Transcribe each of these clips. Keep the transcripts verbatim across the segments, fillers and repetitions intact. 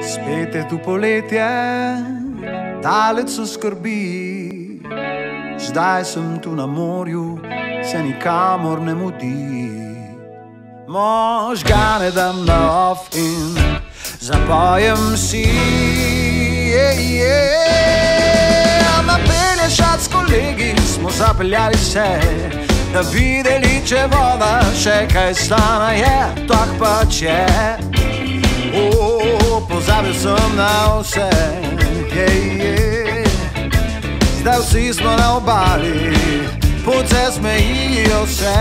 Spet je tu poletje, daleč so skrbi. Zdaj sem tu na morju, se nikamor ne mudi. Možgane dam na off in zapojem si. yeah, yeah. Na Pelješac s kolegi smo zapeljali se, da videli, če voda še kaj stana je. Tak pač je. Oh, pozabil sem na vse, yeah, yeah. Zdaj vsi smo na obali, punce smejijo se.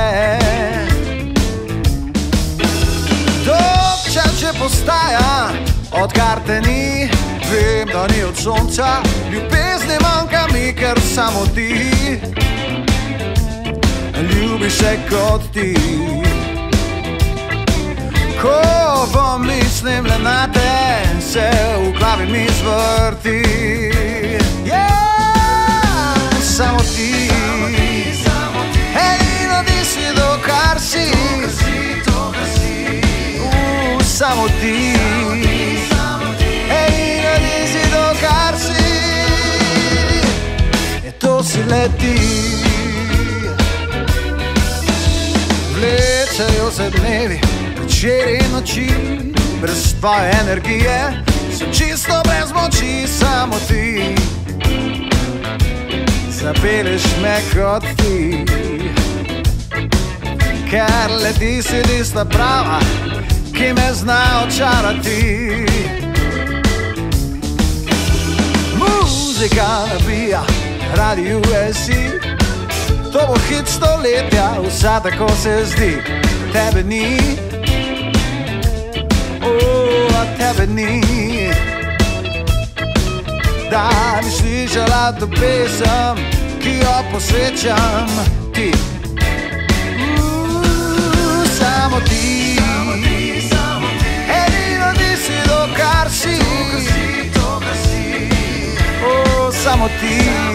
Dolg čas že postaja, odkar te ni. Vem, da ni od sonca, ljubezni manjka mi, ker samo ti ljubiš se kot ti. Ko pomislim le na te, se v glavi mi zvrti. Yeah, samo ti, edino ti si to, kar si. Uh, samo ti, edino ti si to, kar si. E to si le ti. Vlečejo se dnevi, večeri in noči, brez tvoje energije sem čisto brez moči. Samo ti zapelješ me kot ti, ker le ti si tista prava, ki me zna očarati. Muzika nabija, radio je si, to bo hit stoletja, vsa tako se zdi. Tebe ni, oh, a tebe ni, da bi slišala to pesem, ki jo posvečam ti. Uh, samo ti, edino ti si to, kar si. Oh, samo ti,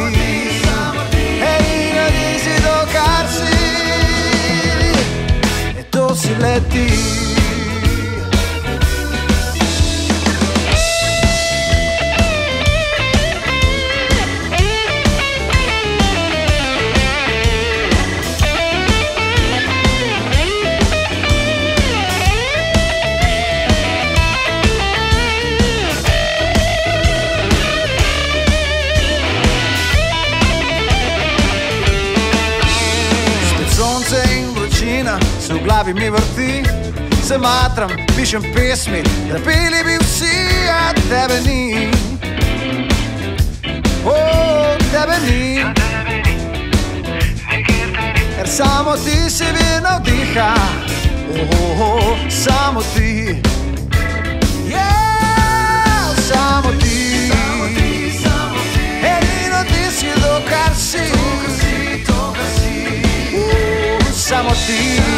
edino ti si to, kar si. E to si le ti. Se v glavi mi vrti, se matram, pišem pesmi, napeli bi vsi, a tebe ni. Oh, tebe ni, ker samo ti si vir navdiha. Oh, oh, oh, samo ti, yeah, samo ti, edino ti si to, kar si. Uh, samo ti.